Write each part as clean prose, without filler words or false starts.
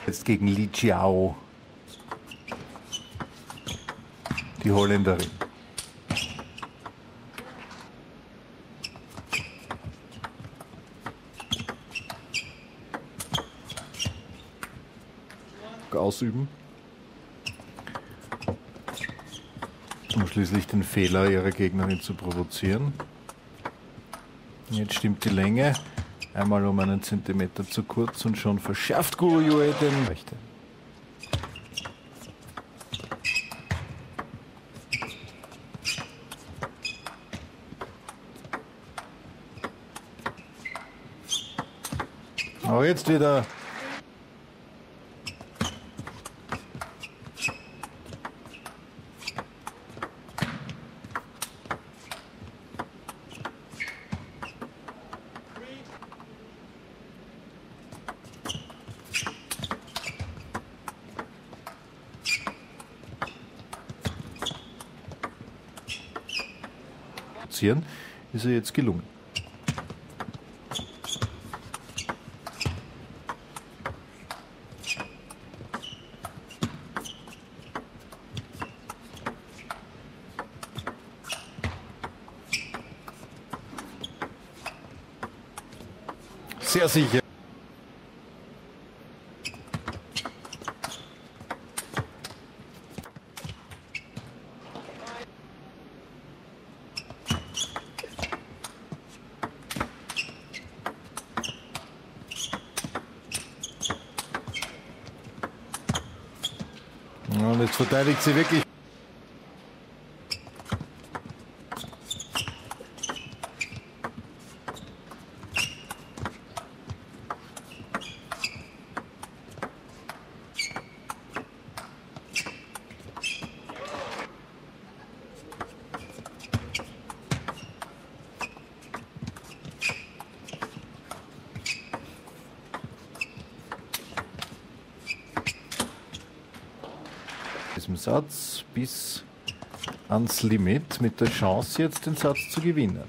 Jetzt gegen Li Jiao, die Holländerin. Ausüben, um schließlich den Fehler ihrer Gegnerin zu provozieren. Jetzt stimmt die Länge einmal um einen Zentimeter zu kurz und schon verschärft Gu Yue den Rechte. Aber jetzt wieder ist er jetzt gelungen. Sehr sicher. Und jetzt verteidigt sie wirklich. Diesem Satz bis ans Limit mit der Chance jetzt den Satz zu gewinnen.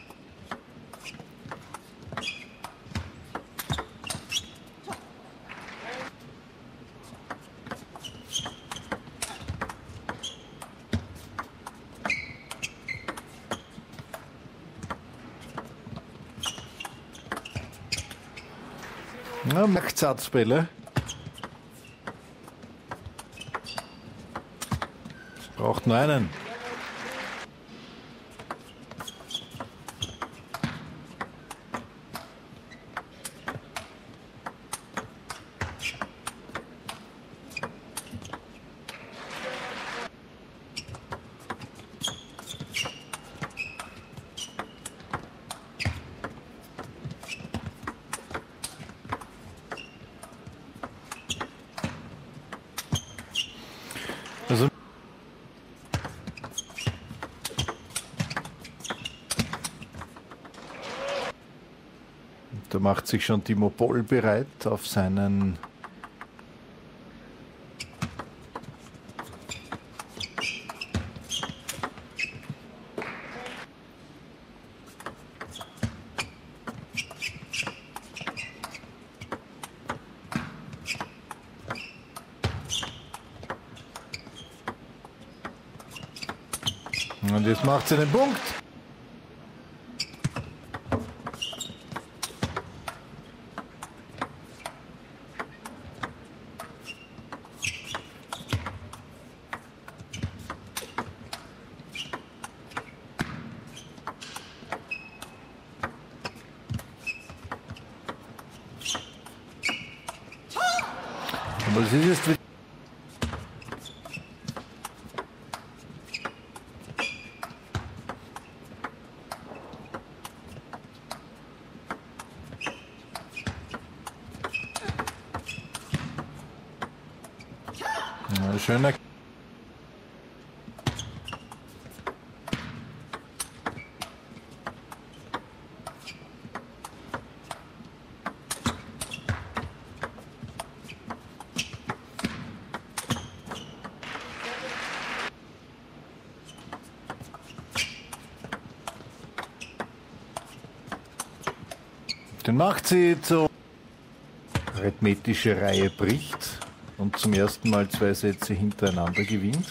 Ja, macht Satzbälle. Braucht nur einen. Also da macht sich schon Timo Boll bereit auf seinen und jetzt macht sie den Punkt. Aber es ist jetzt ja, schöner. Den macht sie zur arithmetische Reihe bricht. und zum ersten Mal 2 Sätze hintereinander gewinnt.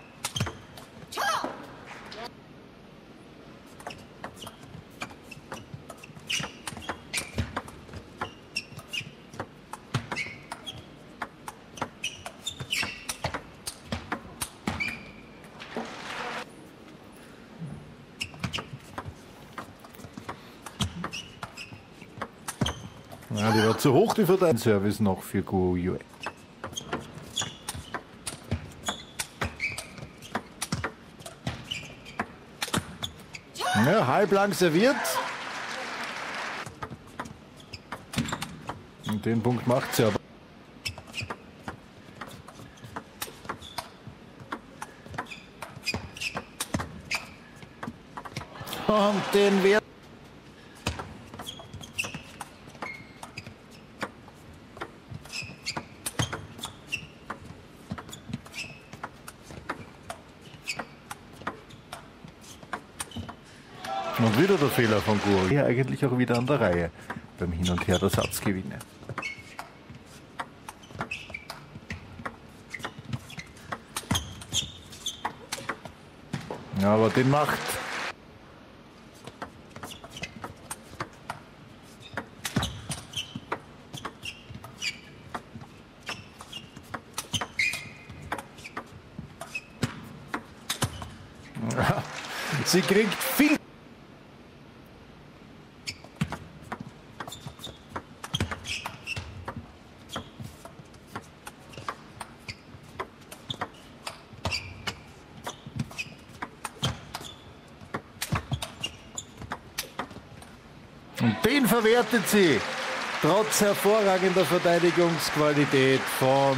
Ja, die war zu hoch, die Verteidigungsservice noch für Guo Yue. Ja, halblang serviert. Und den Punkt macht sie aber. Und den Wert. Und wieder der Fehler von Guo. Hier eigentlich auch wieder an der Reihe beim Hin und Her der Satzgewinne. Ja, aber den macht. Ja, sie kriegt viel. Und den verwertet sie, trotz hervorragender Verteidigungsqualität von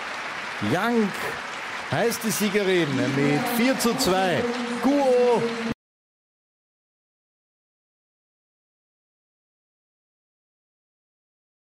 Wu Yang. Heißt die Siegerin mit 4:2. Guo